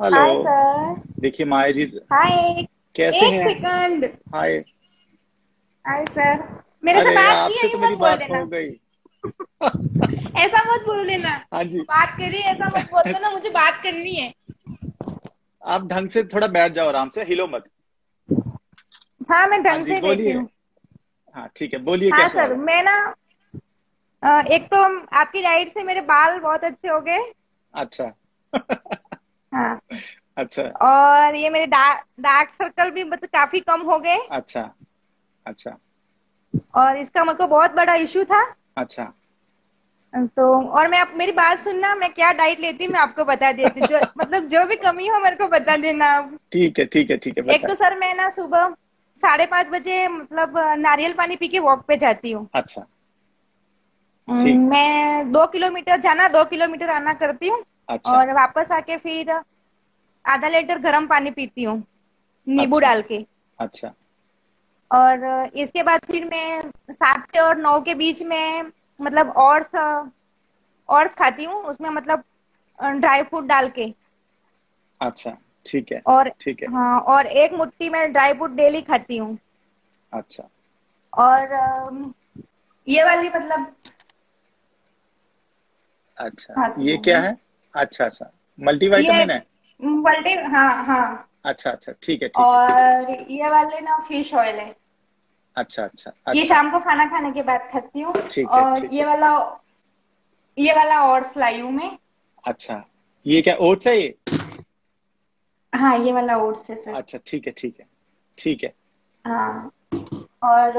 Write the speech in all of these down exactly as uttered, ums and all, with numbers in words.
Hello. Hi sir. देखिए माया जी, हाय। कैसे एक हैं? सेकंड। हाय। Hi sir. मेरे से अरे बात नहीं है आपसे तो यूं मेरी मत बोल बात हो देना। गई। ऐसा मत बोल देना। हाँ वो जी। बात कर रही है ऐसा मत बोल देना, मुझे बात करनी है। आप ढंग से थोड़ा बैठ जाओ, आराम से हिलो मत। हाँ मैं हाँ ढंग जी से बैठी बोलिए। हूँ। हाँ ठीक है, बोलिए क्या हाँ सवाल सर, है? मैं ना अ, एक तो आपकी डाइट से मेरे बाल बहुत अच्छे हो गए। अच्छा। हाँ। अच्छा। और ये मेरे डार्क डार्क सर्कल भी मतलब काफी कम हो गए। अच्छा। अच्छा। और इसका मेरे को बहुत बड़ा इशू था। अच्छा। तो और मैं आप मेरी बात सुनना, मैं क्या डाइट लेती हूँ ठी- मैं आपको बता देती हूँ। जो मतलब जो भी कमी हो मेरे को बता देना आप। ठीक है ठीक है ठीक है, एक तो बताए। सर मैं ना सुबह साढ़े पाँच बजे मतलब नारियल पानी पी के वॉक पे जाती हूँ। अच्छा। ठीक। अम, मैं दो किलोमीटर जाना दो किलोमीटर आना करती हूँ। अच्छा। और वापस आके फिर आधा लीटर गर्म पानी पीती हूँ, नींबू अच्छा। डाल के। अच्छा। और इसके बाद फिर मैं सात से और नौ के बीच में मतलब ओट्स ओट्स खाती हूँ, उसमें मतलब ड्राई फ्रूट डाल के। अच्छा। ठीक है और ठीक है। हाँ, और एक मुट्ठी में ड्राई फ्रूट डेली खाती हूँ। अच्छा। और अम, ये वाली मतलब अच्छा खाती ये क्या हूँ। है? अच्छा अच्छा, ये मल्टीविटामिन है। मल्टी, हाँ हाँ। अच्छा अच्छा, ठीक है ठीक है ठीक है। और ये वाले ना फिश ऑयल है। अच्छा अच्छा ये अच्छा। शाम को खाना खाने के बाद खाती हूँ। ठीक है और ठीक ये है। वाला ये वाला ओट्स लाई हूँ मैं। अच्छा, ये क्या ओट्स है ये? हाँ ये वाला ओट्स है सर। अच्छा ठीक है ठीक है ठीक है। हाँ। और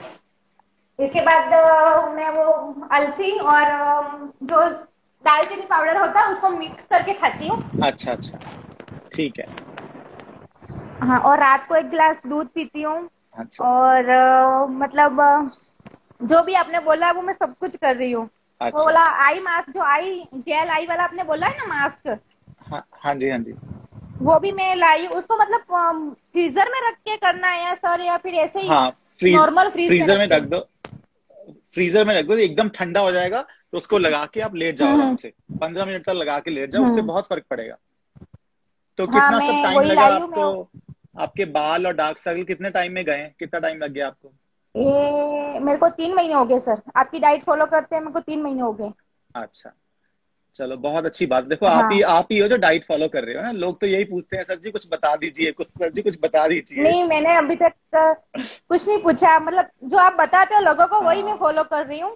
इसके बाद अ, मैं वो अलसी और अ, जो दालचीनी पाउडर होता है उसको मिक्स करके खाती हूँ। अच्छा अच्छा ठीक है। हाँ, और रात को एक गिलास दूध पीती हूँ। अच्छा और अ, मतलब अ, जो भी आपने बोला वो मैं सब कुछ कर रही हूँ। वो अच्छा। बोला आई मास्क, जो आई जेल आई वाला आपने बोला है ना मास्क, हाँ हाँ जी हाँ जी। वो भी मैं लाई हूँ। उसको मतलब फ्रीजर में रख के करना है या सर, या फिर ऐसे ही हाँ, फ्रीज नॉर्मल फ्रीज में फ्रीजर रख में के? रख दो। फ्रीजर में रख दो, एकदम ठंडा हो जाएगा तो उसको लगा के आप लेट जाओ आराम हम्म से। पंद्रह मिनट तक लगा के लेट जाओ, उससे हम्म। बहुत फर्क पड़ेगा। तो हाँ कितना सब मैं टाइम वही लगा लाई हूँ मैं। आपको? आपके बाल और डार्क सर्कल कितने टाइम में गए? कितना टाइम लग गया आपको? ये मेरे को तीन महीने हो गए सर, आपकी डाइट फॉलो करते हैं मेरे को तीन महीने हो गए। अच्छा, चलो बहुत अच्छी बात। देखो आप ही हाँ। आप ही हो जो डाइट फॉलो कर रहे हो ना। लोग तो यही पूछते हैं, सर जी कुछ बता दीजिए, कुछ सर जी कुछ बता दीजिए। नहीं, मैंने अभी तक अ, कुछ नहीं पूछा। मतलब जो आप बताते हो लोगों को वही मैं हाँ। फॉलो कर रही हूँ।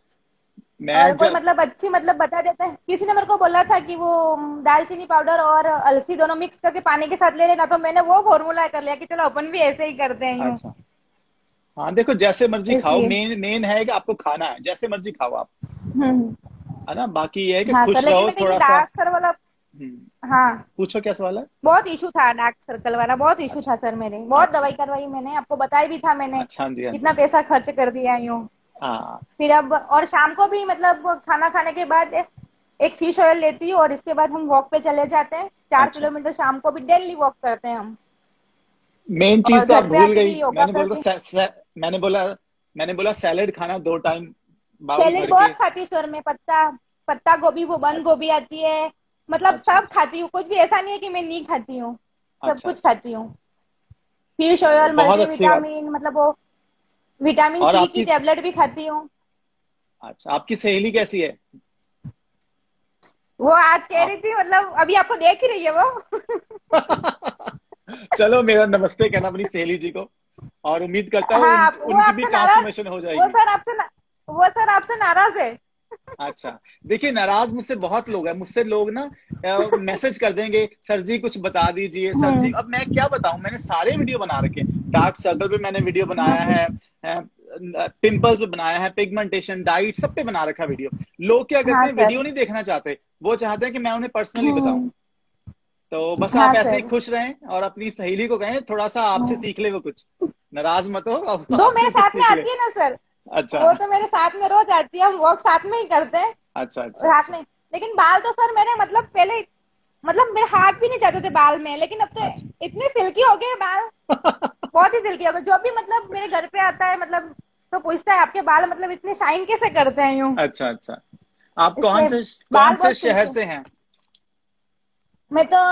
और मैं कोई जब मतलब अच्छी मतलब बता देता है। किसी ने मेरे को बोला था कि वो अम, दालचीनी पाउडर और अलसी दोनों मिक्स करके पानी के साथ ले लेना, तो मैंने वो फॉर्मूला कर लिया कि चलो अपन भी ऐसे ही करते हैं यूं। अच्छा। हाँ देखो, जैसे मर्जी खाओ, इसलिए। मेन मेन है कि आपको खाना है, जैसे मर्जी खाओ आप। हम्म। है ना, बाकी ये है कि हाँ सर, खुश लेकिन रहो मेरे को ये थोड़ा सा। डार्क सर्कल वाला। हम्म। हाँ, पूछो क्या सवाल है? बहुत इशू था डार्क सर्कल वाला, बहुत इशू अच्छा था सर। मेरे बहुत अच्छा दवाई करवाई मैंने, आपको बताया भी था मैंने। अच्छा। हाँ जी हाँ जी। इतना पैसा खर्च कर दिया यूं। हाँ। फिर अब और शाम को भी मतलब खाना खाने के बाद एक फिश ऑयल लेती हूँ, और इसके बाद हम वॉक पे चले जाते हैं। चार अच्छा, किलोमीटर शाम को भी डेली वॉक करते हैं हम। मेन और चीज तो आप घर पे भूल आके गई। भी योगा मैंने बोला करके। से, से, मैंने बोला मैंने बोला सैलेड खाना दो टाइम, बाउल सैलेड भर बहुत के। खाती हूँ सर मैं। पत्ता पत्ता गोभी, वो बंद अच्छा गोभी आती है। मतलब अच्छा सब खाती हूँ, कुछ भी ऐसा नहीं है कि मैं नहीं खाती हूँ। सब अच्छा कुछ अच्छा खाती अच्छा। हूँ। फिश चलो ऑयल, बहुत अच्छी बात। मल्टीविटामिन, मतलब वो विटामिन और सी की आपकी टेबलेट भी खाती हूँ। अच्छा, आपकी सहेली कैसी है? वो आज कह आप रही थी, मतलब अभी आपको देख ही रही है वो। चलो मेरा नमस्ते कहना अपनी सहेली जी को। और उम्मीद करता हूँ हाँ, उन, आप वो उनकी भी आपसे नाराज। ट्रांसफॉर्मेशन हो वो जाएगी। सर आपसे ना, वो सर आपसे नाराज है। अच्छा। देखिए, नाराज मुझसे बहुत लोग हैं। मुझसे लोग ना मैसेज कर देंगे, सर जी कुछ बता दीजिए सर जी। हम्म अब मैं क्या बताऊं, मैंने सारे वीडियो बना रखे हैं। डार्क सर्कल पे मैंने वीडियो बनाया हम्म। है, पिंपल्स पे बनाया है, पिगमेंटेशन, डाइट, सब पे बना रखा वीडियो। लोग क्या करते हाँ हैं, वीडियो सर। नहीं देखना चाहते। वो चाहते हैं कि मैं उन्हें पर्सनली बताऊं। हम्म। तो बस आप हाँ ऐसे ही सर। खुश रहें और अपनी सहेली को कहें थोड़ा सा आपसे हम्म। सीख ले वो कुछ। नाराज मत हो, अब दो आपसे मेरे कुछ साथ में सीख ले। आती है ना सर। अच्छा वो तो मेरे साथ में रोज आती है, हम वॉक साथ में ही करते हैं। अच्छा अच्छा साथ अच्छा में। लेकिन बाल तो सर मेरे मतलब पहले मतलब मेरे हाथ भी नहीं जाते थे बाल में, लेकिन अब तो अच्छा। इतने सिल्की हो गए बाल। बहुत ही सिल्की हो गए। जो भी मतलब मेरे घर पे आता है मतलब तो पूछता है आपके बाल मतलब इतने शाइन कैसे करते हैं यूं। अच्छा अच्छा। आप कौन इसलिए से कौन बाल से बहुत शहर सिल्की। से हैं? मैं तो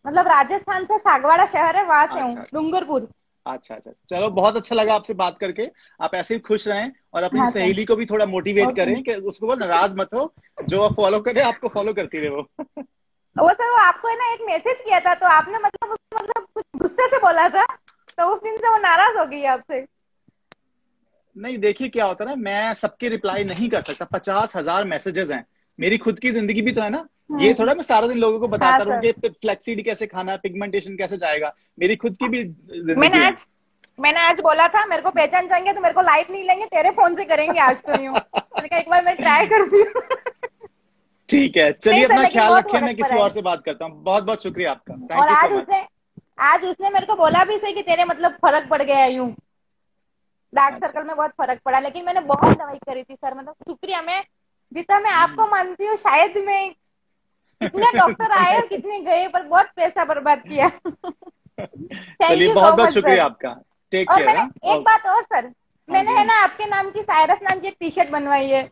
मतलब राजस्थान से सागवाड़ा शहर है, वहां से हूँ, अच्छा अच्छा डूंगरपुर। अच्छा अच्छा, चलो बहुत अच्छा लगा आपसे बात करके। आप ऐसे ही खुश रहें और अपनी हाँ सर। सहेली को भी थोड़ा मोटिवेट ओके। करें कि उसको बोल नाराज मत हो, जो आप फॉलो करे आपको फॉलो करती रहे वो। वो सर, वो आपको है ना एक मैसेज किया था, तो आपने मतलब उसको मतलब कुछ गुस्से से बोला था, तो उस दिन से वो नाराज हो गई है आपसे। नहीं देखिए क्या होता है ना, मैं सबके रिप्लाई नहीं कर सकता, पचास हजार मैसेजेस हैं, मेरी खुद की जिंदगी भी तो है ना। ये हम्म। थोड़ा मैं सारा दिन लोगों को हाँ बताता रहूं सर। कि फ्लेक्सीड कैसे खाना है, पिगमेंटेशन कैसे जाएगा, मेरी खुद की भी मैंने जिंदगी है। आज मैंने आज बोला था मेरे को पहचान जाएंगे तो मेरे को लाइक नहीं लेंगे, तेरे फोन से करेंगे आज तो यूं, मैंने कहा एक बार मैं ट्राई करती हूँ। ठीक है, नहीं चलिए सर, अपना लेकिन ख्याल बहुत रखें, फर्क मैं किसी पड़ा है। और से बात करता हूँ। बहुत बहुत शुक्रिया आपका, और थैंक यू सो आज मच। उसने आज उसने मेरे को बोला भी सही कि तेरे मतलब फर्क पड़ गया है यूं, डार्क अच्छा। सर्कल में बहुत फर्क पड़ा, लेकिन मैंने बहुत दवाई करी थी सर, मतलब शुक्रिया। मैं जितना मैं हम्म। आपको मानती हूँ, शायद मैं, कितने डॉक्टर आए और कितने गए, पर बहुत पैसा बर्बाद किया। थैंक चलिए यू बहुत सो बहुत मच शुक्रिया सर। आपका। टेक और केयर। मैंने हाँ एक ओके। बात और सर, हाँ मैंने जी है हाँ ना आपके नाम की, सायरस नाम की एक टी शर्ट बनवाई है।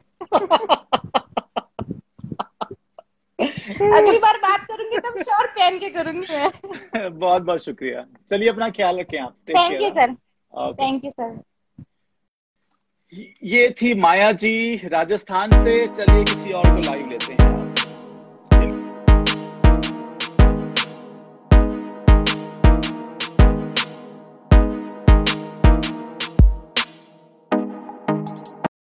अगली बार बात करूंगी तब श्योर पहन के करूंगी मैं। बहुत बहुत शुक्रिया, चलिए अपना ख्याल रखें आप, take thank care. You sir. हाँ ओके। Thank you sir. ये थी माया जी राजस्थान से, चलिए किसी और को लाइव लेते हैं।